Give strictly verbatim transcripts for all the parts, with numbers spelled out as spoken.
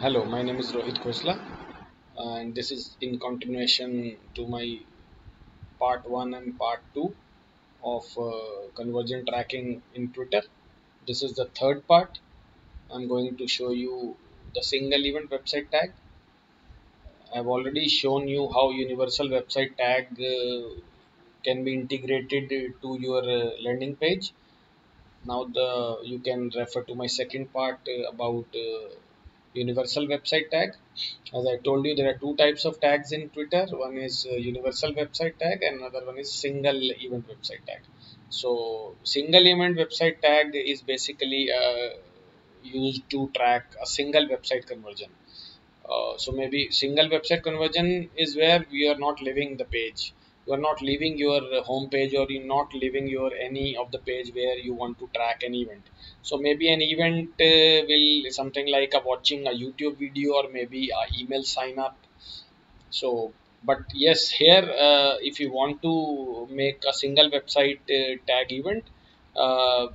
Hello, my name is Rohit Khosla, and this is in continuation to my part one and part two of uh, conversion tracking in Twitter. This is the third part. I'm going to show you the single event website tag. I've already shown you how universal website tag uh, can be integrated to your uh, landing page. Now the you can refer to my second part uh, about uh, universal website tag. As I told you, there are two types of tags in Twitter. One is uh, universal website tag, and another one is single event website tag. So, single event website tag is basically uh, used to track a single website conversion. Uh, so maybe single website conversion is where we are not leaving the page. You are not leaving your uh, home page, or you're not leaving your any of the page where you want to track an event. So maybe an event uh, will something like a watching a YouTube video, or maybe a email sign up. So, but yes, here uh, if you want to make a single website uh, tag event, uh,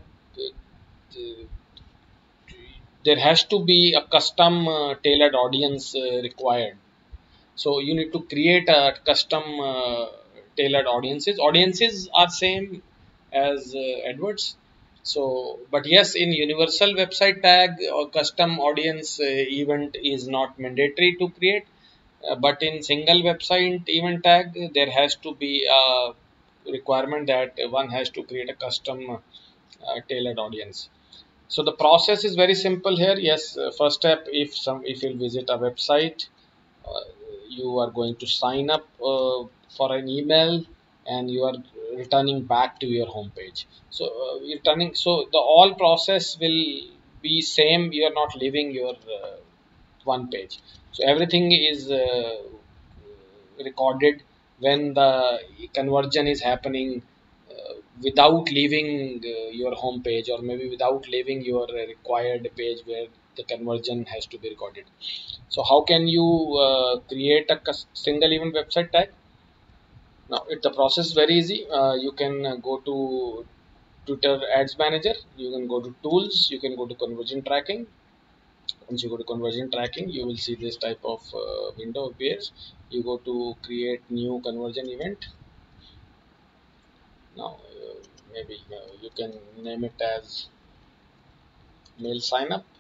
there has to be a custom uh, tailored audience uh, required. So you need to create a custom uh, tailored audiences. Audiences are same as uh, AdWords. So, but yes, in universal website tag or custom audience uh, event is not mandatory to create. Uh, but in single website event tag, there has to be a requirement that one has to create a custom uh, tailored audience. So the process is very simple here. Yes, uh, first step, if some if you visit a website, uh, you are going to sign up uh, for an email, and you are returning back to your home page. So uh, returning, so the all process will be same. You are not leaving your uh, one page. So everything is uh, recorded when the conversion is happening uh, without leaving uh, your home page, or maybe without leaving your uh, required page where the conversion has to be recorded. So how can you uh, create a single event website tag? Now it, the process is very easy. Uh, you can uh, go to Twitter Ads Manager, you can go to Tools, you can go to Conversion Tracking. Once you go to Conversion Tracking, you will see this type of uh, window appears. You go to Create New Conversion Event. Now uh, maybe uh, you can name it as Mail Sign Up,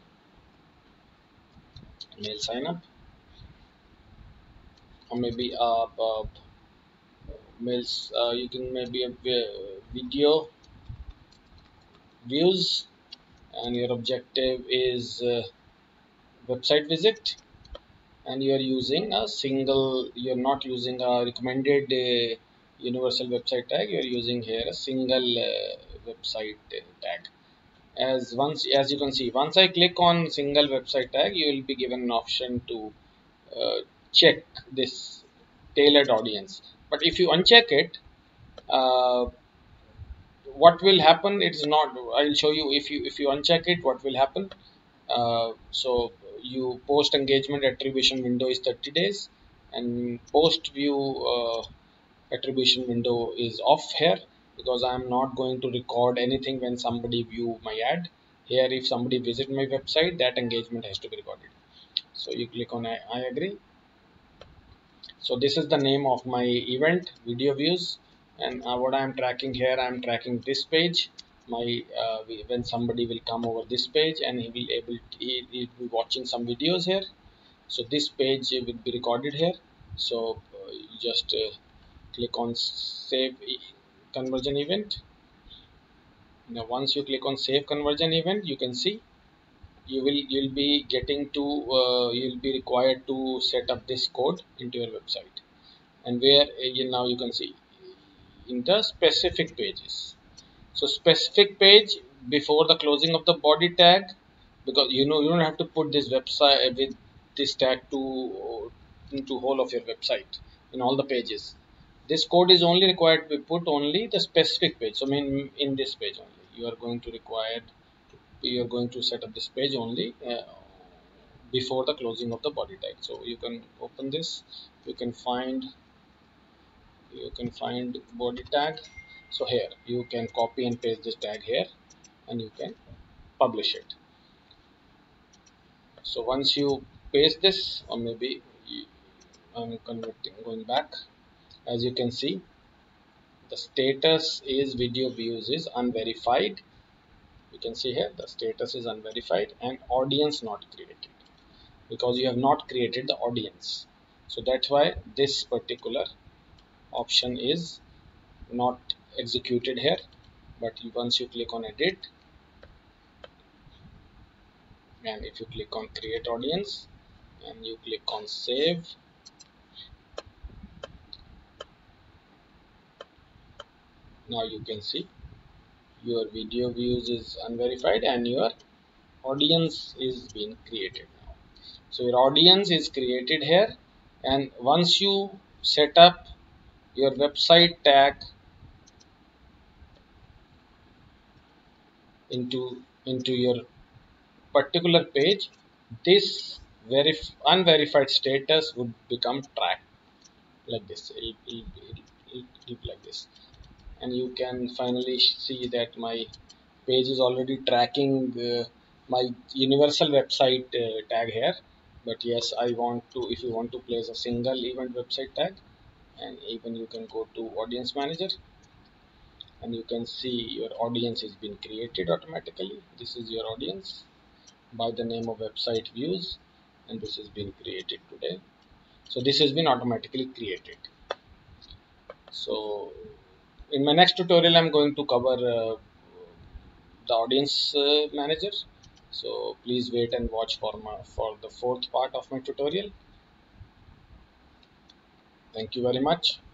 Mail Sign Up, or maybe uh, uh, mails. Uh, you can maybe a video views, and your objective is uh, website visit, and you are using a single, you are not using a recommended uh, universal website tag, you are using here a single uh, website uh, tag. As once as you can see, once I click on single website tag, you will be given an option to uh, check this tailored audience. But if you uncheck it, uh, what will happen, it's not, I'll show you. If you if you uncheck it, what will happen? Uh, so you post engagement attribution window is thirty days, and post view uh, attribution window is off here, because I am not going to record anything when somebody view my ad. Here, if somebody visit my website, that engagement has to be recorded. So you click on I, I agree. So this is the name of my event, video views, and uh, what I am tracking here, I am tracking this page. My uh, when somebody will come over this page, and he will able to, he will be watching some videos here. So this page will be recorded here. So uh, you just uh, click on save conversion event. Now once you click on save conversion event, you can see you will you'll be getting to uh, you'll be required to set up this code into your website, and where uh, you now you can see in the specific pages. So specific page before the closing of the body tag, because you know you don't have to put this website with this tag to into whole of your website in all the pages. This code is only required to be put only the specific page. So I mean in this page only you are going to require, you are going to set up this page only uh, before the closing of the body tag. So you can open this, you can find you can find body tag. So here you can copy and paste this tag here, and you can publish it. So once you paste this, or maybe I'm converting, going back. As you can see, the status is video views is unverified. You can see here the status is unverified and audience not created, because you have not created the audience. So that's why this particular option is not executed here. But you, once you click on edit, and if you click on create audience and you click on save, now you can see your video views is unverified and your audience is being created now. So your audience is created here, and once you set up your website tag into into your particular page, this verif unverified status would become tracked like this. It'll, it'll, it'll, it'll be like this, and you can finally see that my page is already tracking uh, my universal website uh, tag here. But yes, I want to, if you want to place a single event website tag, and even you can go to audience manager, and you can see your audience has been created automatically. This is your audience by the name of website views, and this has been created today. So this has been automatically created. So in my next tutorial I'm going to cover uh, the audience uh, manager. So please wait and watch for my for the fourth part of my tutorial. Thank you very much.